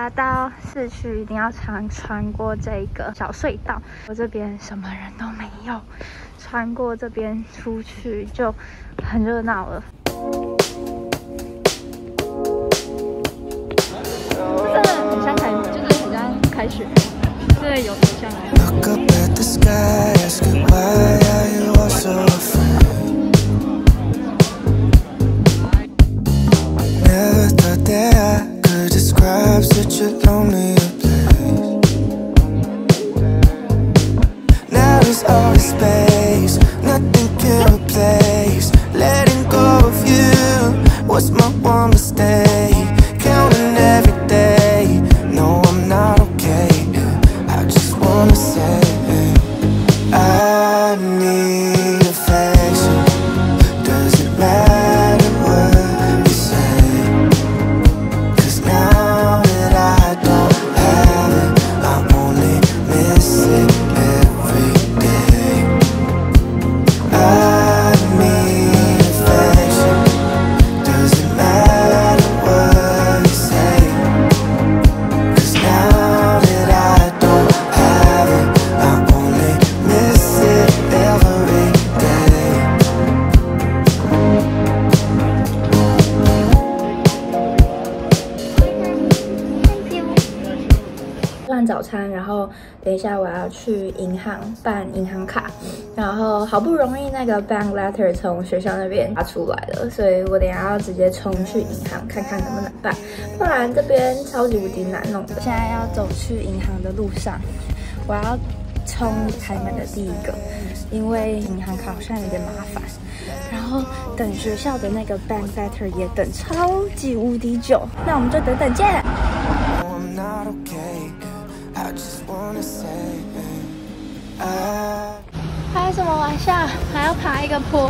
家到市区一定要穿过这个小隧道。我这边什么人都没有，穿过这边出去就很热闹了。真的很像就是很像开学，真的有像来。 Such a lonely place. Now there's all this space, nothing can replace. Letting go of you was my one mistake. Counting every day, no I'm not okay. I just wanna say I need affection. Doesn't matter what you say, 'cause now 早餐，然后等一下我要去银行办银行卡，然后好不容易那个 bank letter 从学校那边发出来了，所以我等一下要直接冲去银行看看能不能办，不然这边超级无敌难弄的。现在要走去银行的路上，我要冲开门的第一个，因为银行卡好像有点麻烦，然后等学校的那个 bank letter 也等超级无敌久，那我们就等等见。开什么玩笑？还要爬一个坡？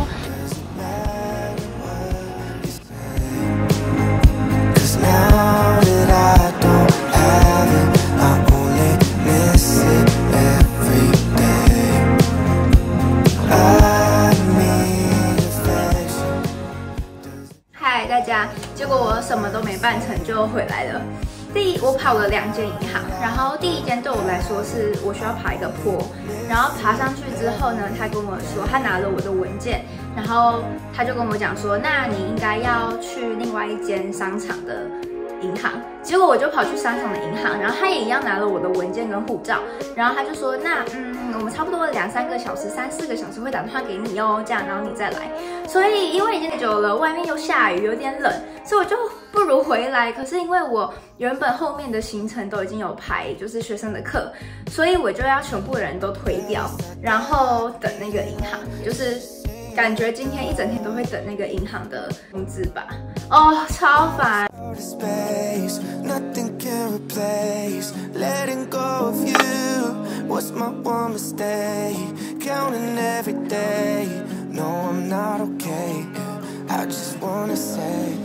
嗨，大家！结果我什么都没办成就回来了。我跑了2间银行，然后第一间对我来说是我需要爬一个坡，然后爬上去之后呢，他跟我说他拿了我的文件，然后他就跟我讲说，那你应该要去另外一间商场的银行。结果我就跑去商场的银行，然后他也一样拿了我的文件跟护照，然后他就说，那我们差不多2-3个小时、3-4个小时会打电话给你哦，这样然后你再来。所以因为已经久了，外面又下雨，有点冷，所以我就不如回来。可是因为我原本后面的行程都已经有排，就是学生的课，所以我就要全部人都推掉，然后等那个银行，就是感觉今天一整天都会等那个银行的通知吧。哦，超烦。 Nothing can replace letting go of you was my one mistake. Counting every day, no I'm not okay. I just wanna say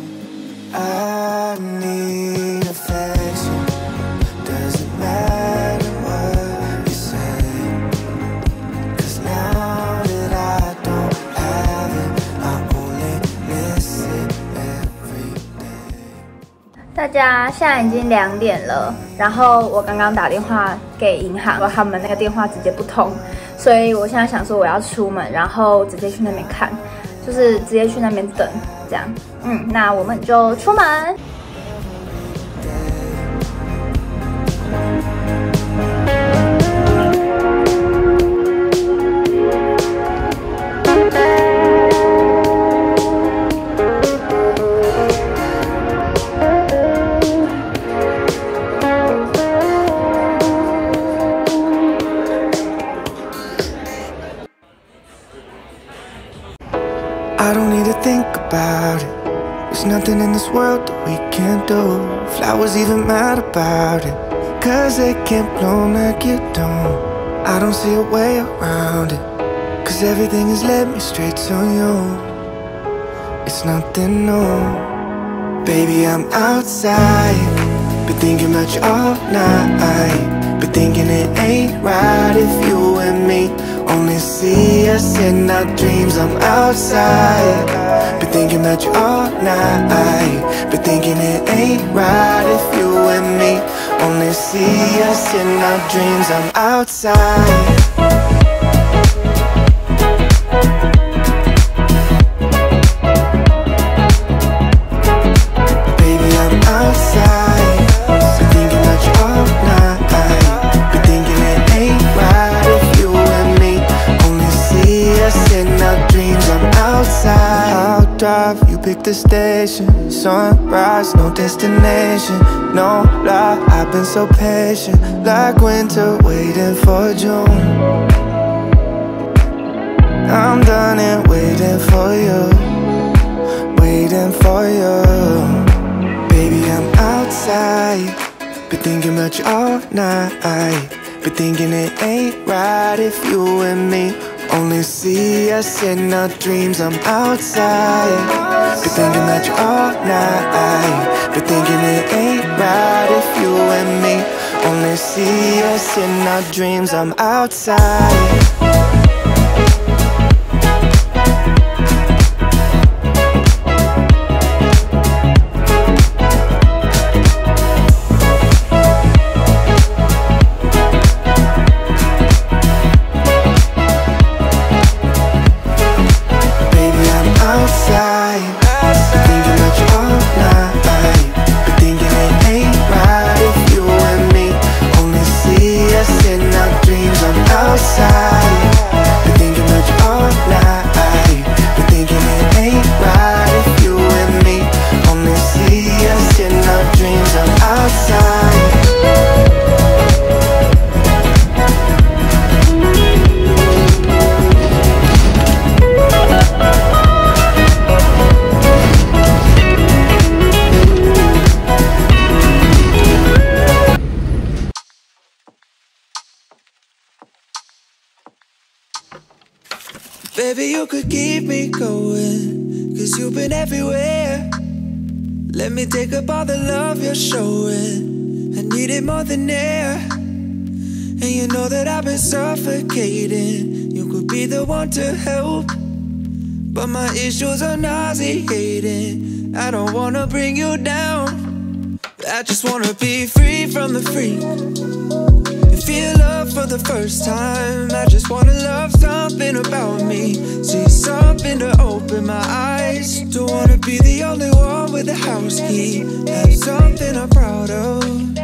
I need affection. Doesn't matter what you say, 'cause now that I don't have it, I only miss it every day. 大家现在已经2点了，然后我刚刚打电话给银行，他们那个电话直接不通，所以我现在想说我要出门，然后直接去那边看，就是直接去那边等，这样。那我们就出门。 I don't need to think about it. There's nothing in this world that we can't do. Flowers even mad about it, 'cause they can't bloom like you don't. I don't see a way around it, 'cause everything has led me straight to you. It's nothing new. Baby, I'm outside, been thinking about you all night, been thinking it ain't right if you and me only see us in our dreams. I'm outside, Been thinking about you all night. Been thinking it ain't right if you and me only see us in our dreams. I'm outside. Baby, I'm outside. Been thinking about you all night. Been thinking it ain't right if you and me only see us in our dreams. I'm outside. I'll drive, you pick the station. Sunrise, no destination. No lie, I've been so patient, like winter waiting for June. I'm done and waiting for you, waiting for you. Baby, I'm outside. Been thinking about you all night. Been thinking it ain't right if you and me only see us in our dreams. I'm outside. Been thinking about you all night. Been thinking it ain't right if you and me only see us in our dreams. I'm outside. Baby, you could keep me going, 'cause you've been everywhere. Let me take up all the love you're showing. I need it more than air. And you know that I've been suffocating. You could be the one to help, but my issues are nauseating. I don't wanna bring you down. I just wanna be free from the freak. Feel love for the first time. I just wanna love something about me. See something to open my eyes. Don't wanna be the only one with a house key. Have something I'm proud of.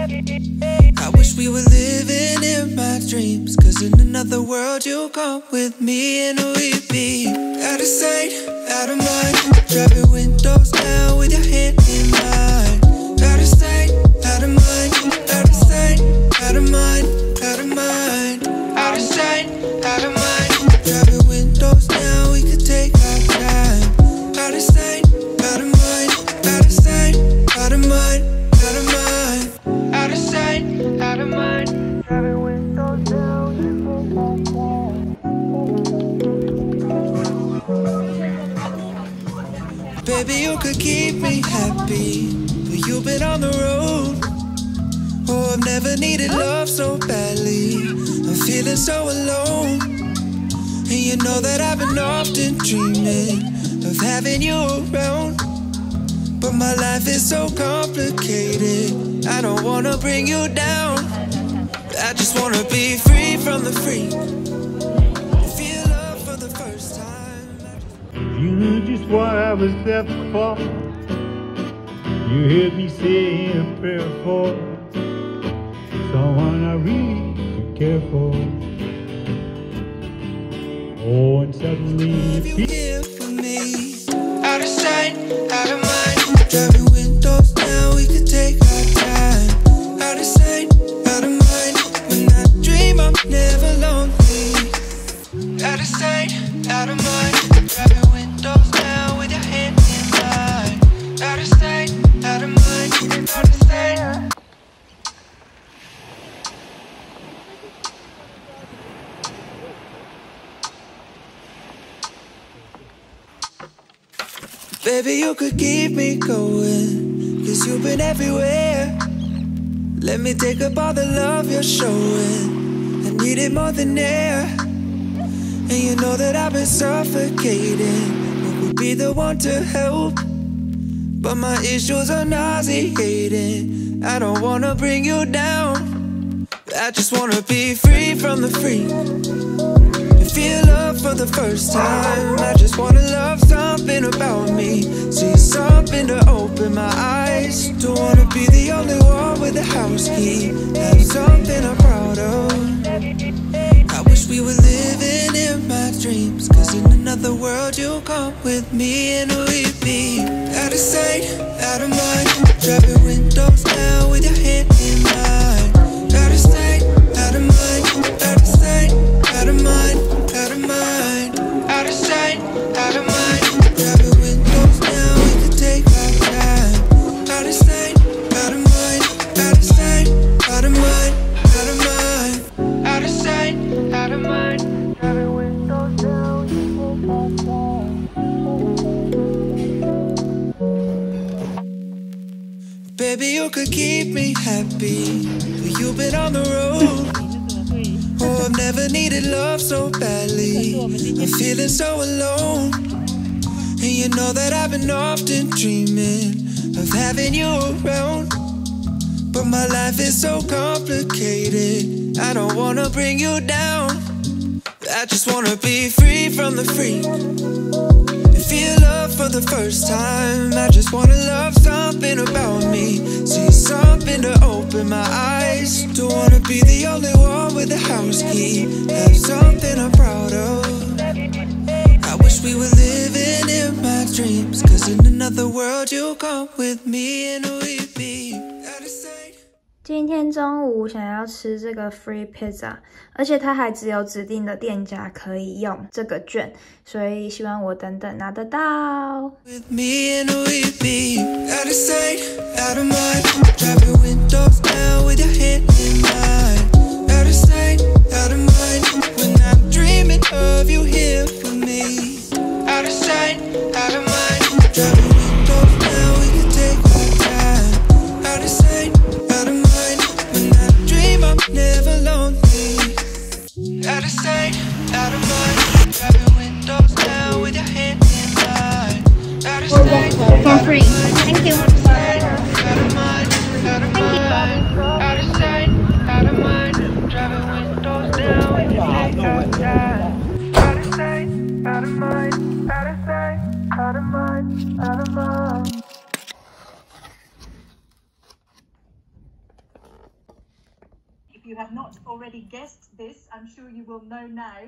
I wish we were living in my dreams, 'cause in another world you come with me and we'd be out of sight, out of mind. Driving windows down with your hand in mine. Out of sight, out of mind. Out of sight, out of mind. Out of mind, out of sight, out of mind. Driving windows down, we could take our time. Out of sight, out of mind. Out of sight, out of mind. Out of mind, out of sight, out of mind. Driving windows down, we could take our time. Baby, you could keep me happy, but you've been on the road. Oh, I've never needed love so badly. I'm feeling so alone. And you know that I've been often dreaming of having you around. But my life is so complicated. I don't wanna bring you down. I just wanna be free from the freak. Feel love for the first time. You knew just what I was there for. You heard me say a prayer for someone I really could care for. Oh, and suddenly you here for me. Out of sight, out of mind. Driving windows down, we could take our time. Out of sight, out of mind. When I dream, I'm never lonely. Out of sight, out of mind. Driving windows down with your hand in mine. Out of sight, out of mind. Out of sight. Baby, you could keep me going, 'cause you've been everywhere. Let me take up all the love you're showing. I need it more than air. And you know that I've been suffocating. What would be the one to help, but my issues are nauseating. I don't wanna bring you down. I just wanna be free from the freak and feel love for the first time. I just wanna love something about me, see something to open my eyes. Don't wanna be the only one with a house key, have something I'm proud of. I wish we were living in my dreams, cause in another world you'll come with me and we'd be out of sight, out of mind, driving windows down with your hand in mine. Out of sight, out of mind, out of sight, out of mind, out of mind. Out of sight, out of mind, driving windows down, we could take our time. Out of sight, out of mind, out of sight, out of mind, out of mind. Out of sight, out of mind, driving windows down, we could take our time. Baby, you could keep me happy, but you've been on the road. Oh, I've never needed love so badly, I'm feeling so alone. And you know that I've been often dreaming of having you around, but my life is so complicated, I don't wanna bring you down. I just wanna be free from the freak and feel love for the first time. I just wanna love something about me, see something to open my eyes. Don't wanna be the only one with a house key, have something I'm proud of. I wish we were living in my dreams, cause in another world you'll come with me and we'd be out of sight. 今天中午想要吃这个 free pizza， 而且它还只有指定的店家可以用这个券，所以希望我等等拿得到。 With me and we'd be out of sight, out of mind, driving windows down with your hand in mine. Out of sight, out of mind, when I'm dreaming of you here with me. Out of sight, out of mind, driving windows down, we can take our time. Out of sight, out of mind, when I dream I'm never lonely. Out of sight, out of mind, driving windows down with your hand in mine. Out of sight, For free. Thank you. out of mind, out of mind, out of sight, out of mind, driving windows down with your hand in mine. Out of sight, out of mind, out of sight, out of mind, out of mind. If you have not already guessed this, I'm sure you will know now.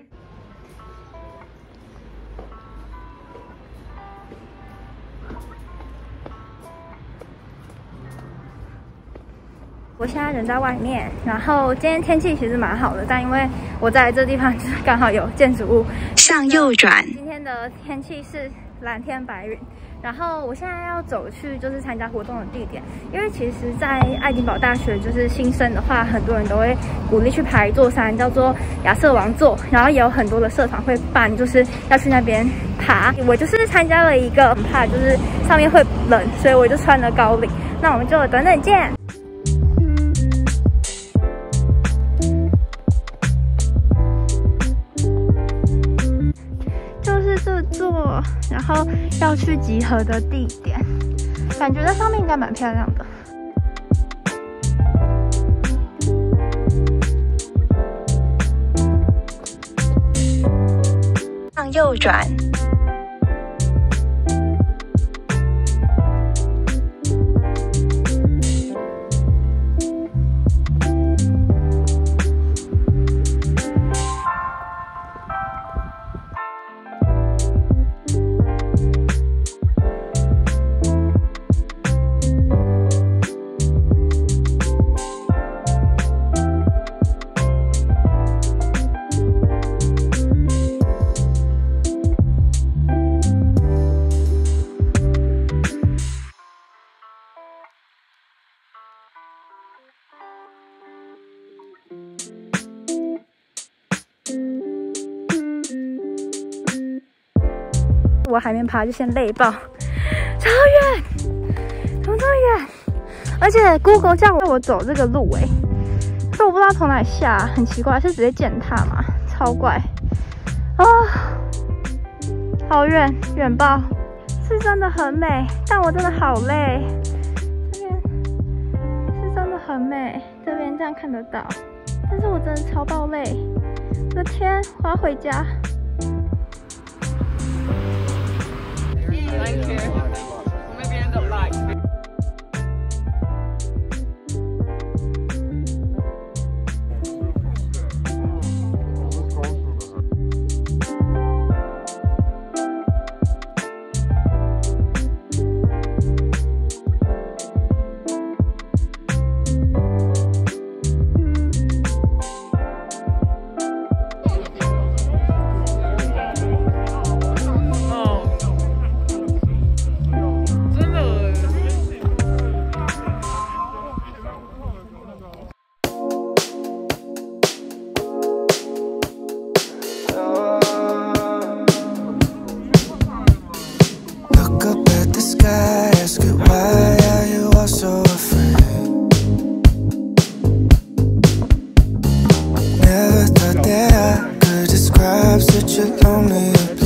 我现在人在外面，然后今天天气其实蛮好的，但因为我在这地方就是刚好有建筑物。 向右转。 今天的天气是蓝天白云，然后我现在要走去就是参加活动的地点，因为其实，在爱丁堡大学就是新生的话，很多人都会鼓励去爬一座山，叫做亚瑟王座，然后也有很多的社团会办，就是要去那边爬。我就是参加了一个，很怕就是上面会冷，所以我就穿了高领。那我们就等等见。就是这座，然后要去集合的地点，感觉在上面应该蛮漂亮的。 向右转。 我还没爬就先累爆，超远，怎么这么远？而且 Google 叫我走这个路所以我不知道从哪里下，很奇怪，是直接践踏吗？超怪啊，好远，远爆！ 是真的很美，但我真的好累。这边是真的很美，这边这样看得到，但是我真的超爆累。我的天，我要回家。 Look up at the sky, ask it why are you all so afraid? Never thought that I could describe such a lonely place.